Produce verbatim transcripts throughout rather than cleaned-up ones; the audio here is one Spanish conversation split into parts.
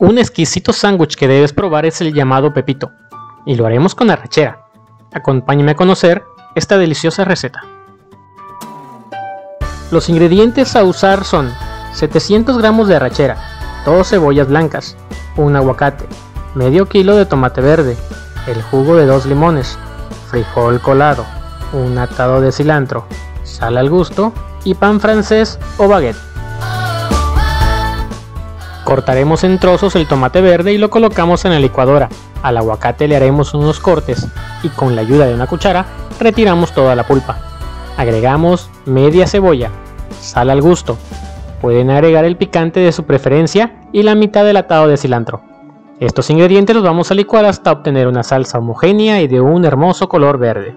Un exquisito sándwich que debes probar es el llamado pepito, y lo haremos con arrachera. Acompáñame a conocer esta deliciosa receta. Los ingredientes a usar son setecientos gramos de arrachera, dos cebollas blancas, un aguacate, medio kilo de tomate verde, el jugo de dos limones, frijol colado, un atado de cilantro, sal al gusto y pan francés o baguette. Cortaremos en trozos el tomate verde y lo colocamos en la licuadora. Al aguacate le haremos unos cortes y con la ayuda de una cuchara retiramos toda la pulpa. Agregamos media cebolla, sal al gusto. Pueden agregar el picante de su preferencia y la mitad del atado de cilantro. Estos ingredientes los vamos a licuar hasta obtener una salsa homogénea y de un hermoso color verde.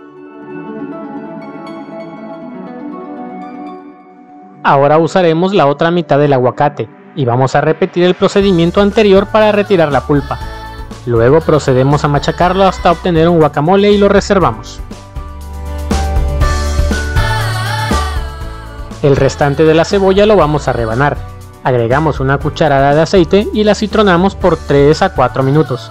Ahora usaremos la otra mitad del aguacate y vamos a repetir el procedimiento anterior para retirar la pulpa. Luego procedemos a machacarlo hasta obtener un guacamole y lo reservamos. El restante de la cebolla lo vamos a rebanar. Agregamos una cucharada de aceite y la citronamos por tres a cuatro minutos.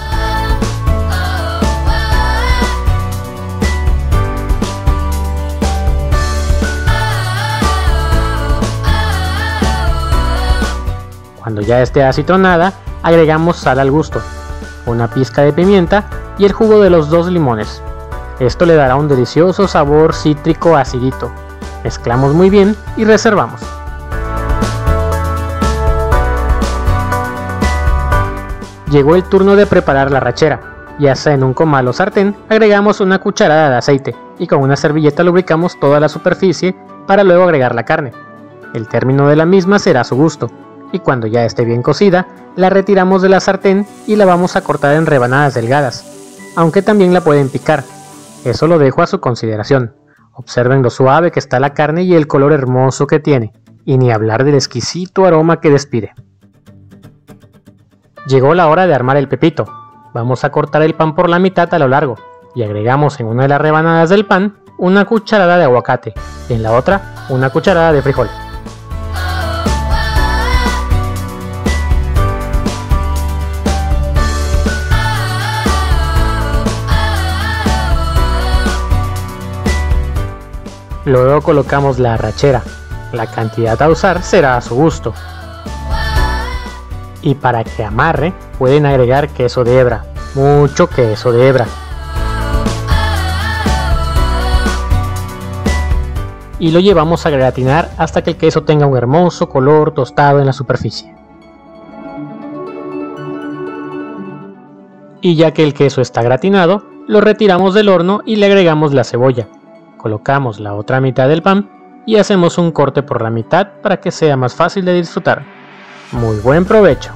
Cuando ya esté acitronada, agregamos sal al gusto, una pizca de pimienta y el jugo de los dos limones. Esto le dará un delicioso sabor cítrico acidito. Mezclamos muy bien y reservamos. Llegó el turno de preparar la arrachera. Ya sea en un comal o sartén, agregamos una cucharada de aceite y con una servilleta lubricamos toda la superficie para luego agregar la carne. El término de la misma será a su gusto. Y cuando ya esté bien cocida, la retiramos de la sartén y la vamos a cortar en rebanadas delgadas, aunque también la pueden picar. Eso lo dejo a su consideración. Observen lo suave que está la carne y el color hermoso que tiene, y ni hablar del exquisito aroma que despide. Llegó la hora de armar el pepito. Vamos a cortar el pan por la mitad a lo largo, y agregamos en una de las rebanadas del pan una cucharada de aguacate, y en la otra una cucharada de frijol. Luego colocamos la arrachera. La cantidad a usar será a su gusto. Y para que amarre, pueden agregar queso de hebra, mucho queso de hebra. Y lo llevamos a gratinar hasta que el queso tenga un hermoso color tostado en la superficie. Y ya que el queso está gratinado, lo retiramos del horno y le agregamos la cebolla. Colocamos la otra mitad del pan y hacemos un corte por la mitad para que sea más fácil de disfrutar. Muy buen provecho.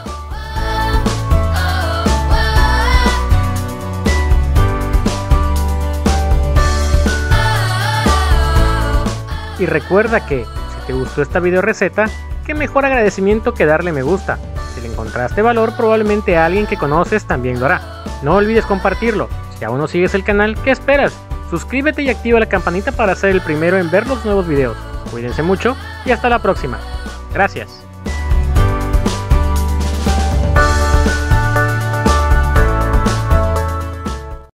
Y recuerda que, si te gustó esta video receta, qué mejor agradecimiento que darle me gusta. Si le encontraste valor, probablemente a alguien que conoces también lo hará. No olvides compartirlo. Si aún no sigues el canal, ¿qué esperas? Suscríbete y activa la campanita para ser el primero en ver los nuevos videos. Cuídense mucho y hasta la próxima. Gracias.